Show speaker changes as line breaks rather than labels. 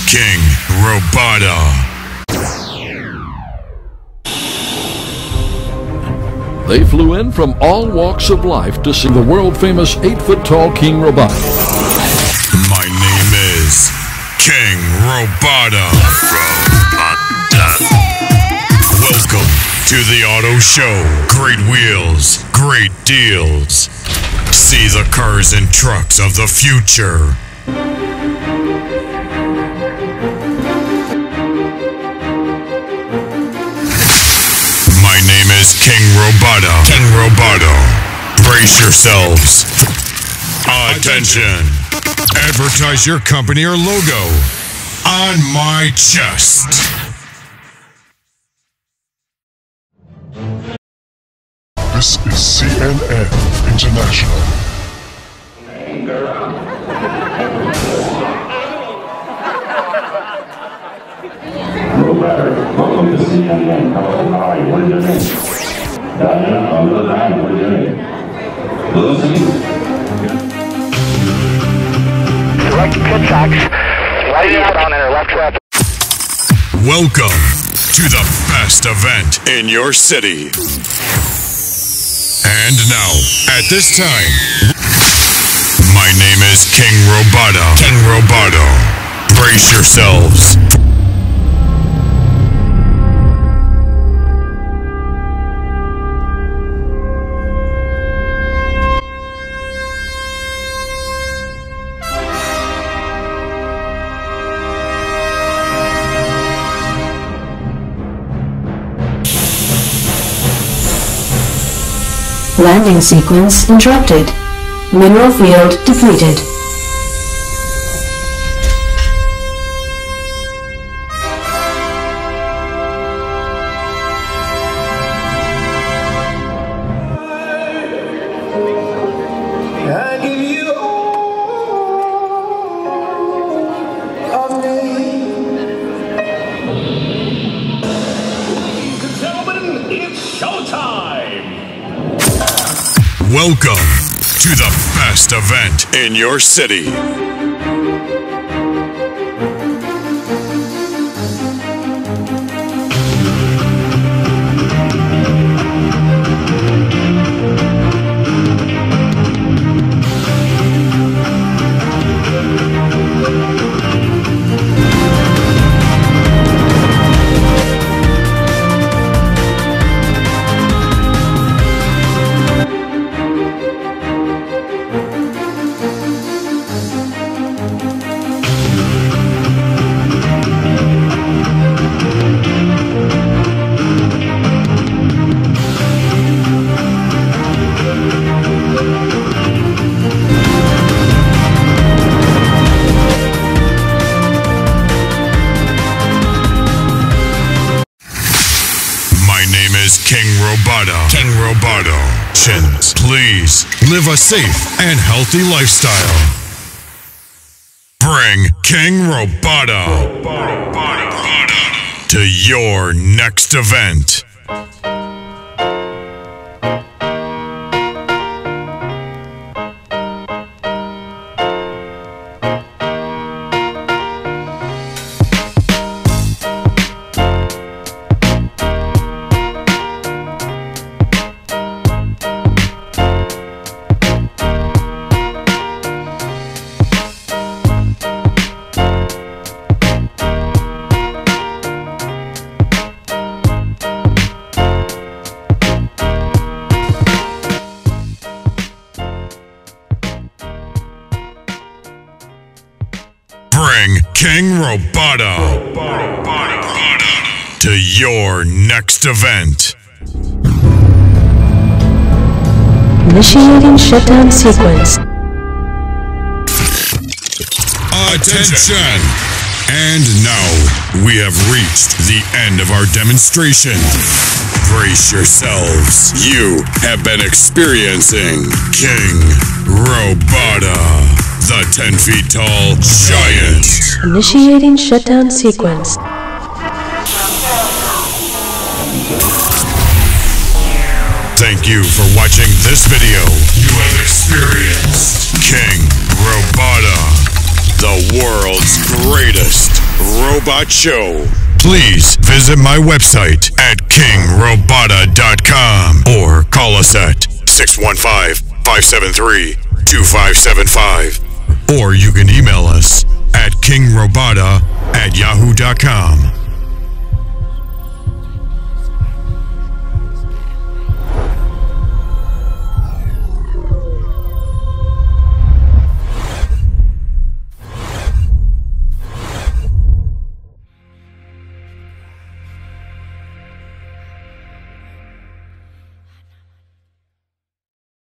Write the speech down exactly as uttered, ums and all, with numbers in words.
King Robota.
They flew in from all walks of life to see the world-famous eight-foot-tall King Robota.
My name is King Robota. Robota. Welcome to the Auto Show. Great wheels, great deals. See the cars and trucks of the future. My name is King Robota. King Robota. Brace yourselves. Attention. Advertise your company or logo on my chest.
This is C N N International.
Welcome to C N N. Hi, what is your name? Diana, on the other hand, what is your name? Lucy.
Select pit tracks. Right out on her left trap.
Welcome to the best event in your city. And now, at this time, my name is King Robota. King Robota. Brace yourselves.
Landing sequence interrupted. Mineral field depleted.
I give you all of me. Ladies and gentlemen, it's showtime!
Welcome to the best event in your city. King Robota. King Robota. Chins, please live a safe and healthy lifestyle. Bring King Robota to your next event. Bring King Robota to your next event.
Initiating shutdown sequence.
Attention! And now we have reached the end of our demonstration. Brace yourselves. You have been experiencing King Robota, the ten feet tall giant.
Initiating shutdown sequence.
Thank you for watching this video. You have experienced King Robota, the world's greatest Robot Show. Please visit my website at king robota dot com or call us at six one five, five seven three, two five seven five. Or you can email us at king robota at yahoo dot com.